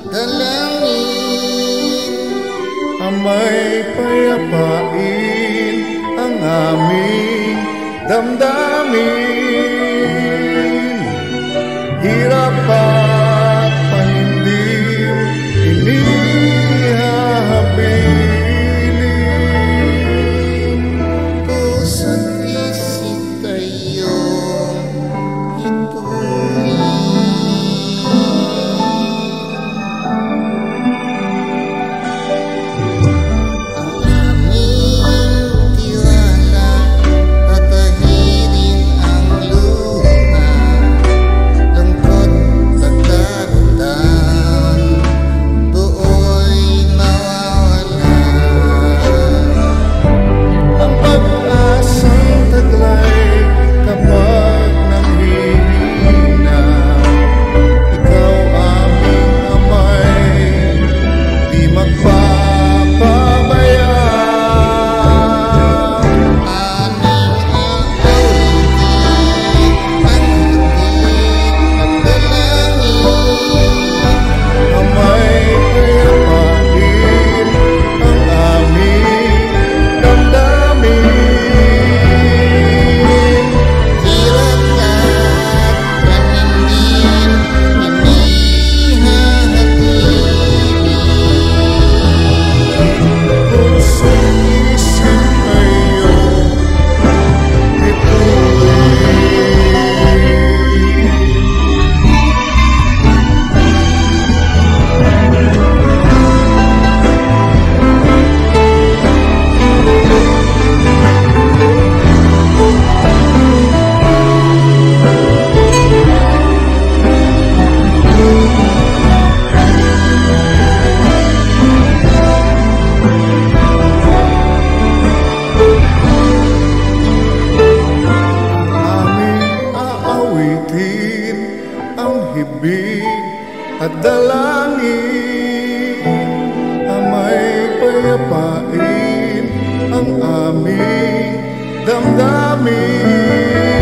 dalangin. Amay payapain ang aming damdamin. Hirap at panindim inihahabilin. Puso't isip kayong ituloy. Ang aming tiwala, tatahirin ang luha, lungkot at damutan, buoy mawawala. Ang pag-asang taglay kapag nanghihina, ikaw aming amay, di magpapabaya. Aming aawitin ang higit at dalangin. Amay payapain ang aming damdamin. Hirap at panindim inihahabilin. Puso't isip ngayong aming aawitin ang hibig at dalangin. Amay payapain ang aming damdamin.